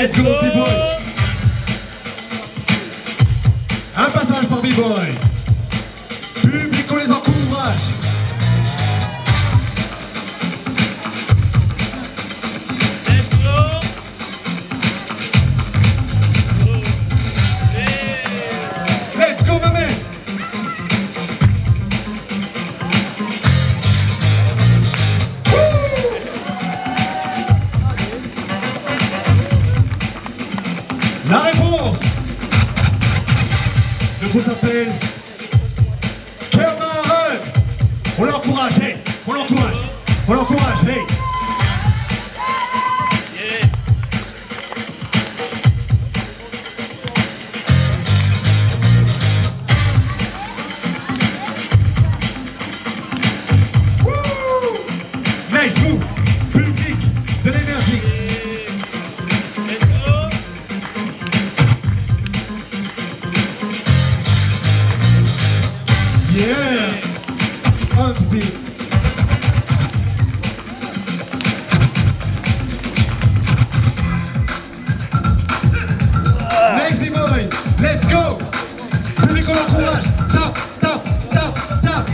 Let's go, B-Boy. Un passage par B-Boy. Public, on les encourage. Let's go, my man. La réponse. Le groupe s'appelle Camarade. On l'encourage, hey. On l'encourage. On l'encourage, hey. Nice move, public, de l'énergie. Yeah, on the beat. Next B-Boy, let's go. Public, on l'encourage. Tap, tap, tap, tap.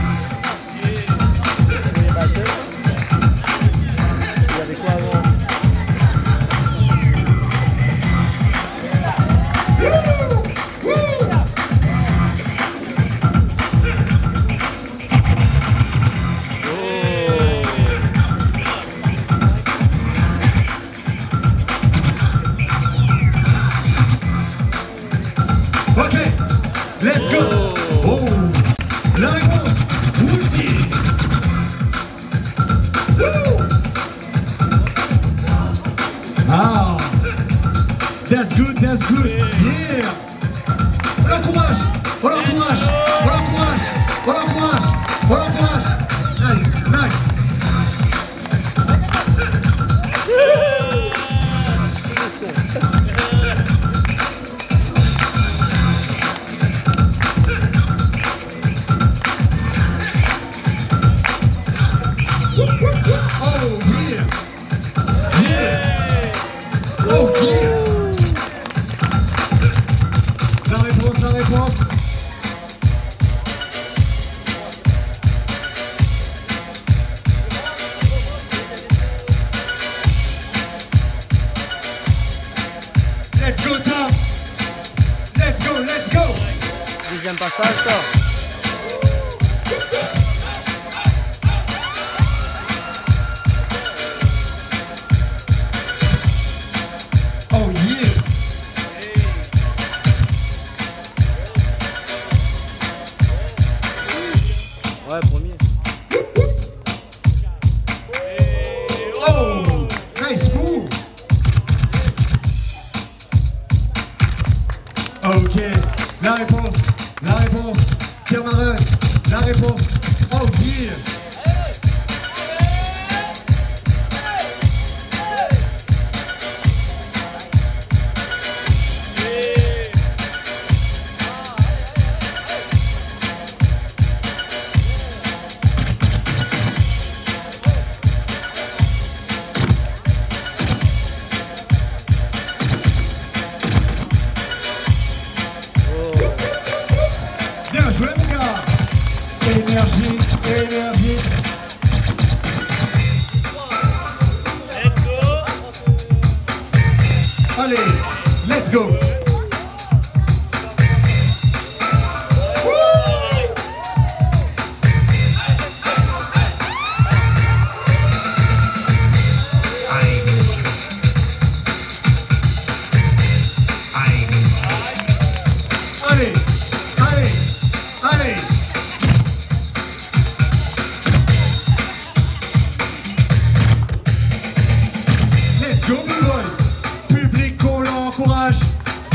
Ok, let's go. Oh, la réponse, Woody. Ah, that's good, that's good. Yeah. On l'encourage, on l'encourage, on l'encourage, on l'encourage, on l'encourage. Nice, nice. Oh yeah! Yeah! Oh yeah! La réponse, la réponse! Let's go, Tom! Let's go, let's go! Deuxième passage, ça. Oh yeah! Ouais, premier. Oh! Nice move! Ok, la réponse, camarade, la réponse, oh yeah! Bien joué mon gars! Énergie, énergie! Allez, let's go! Allez, allez, allez! Let's go, B-Boy! Public, on l'encourage!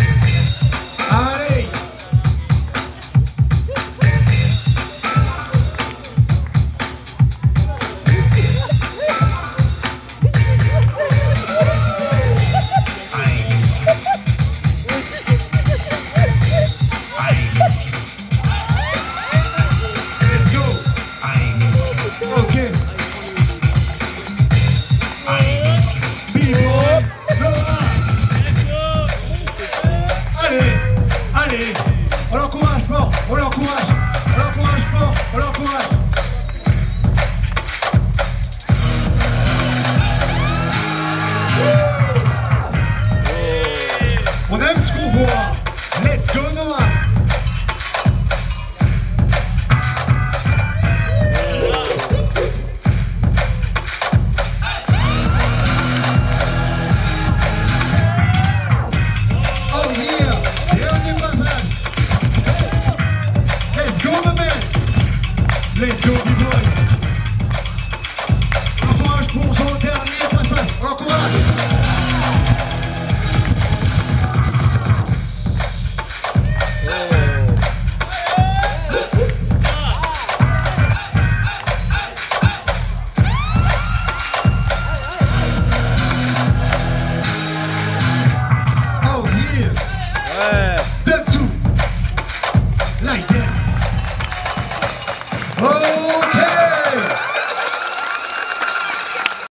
Oh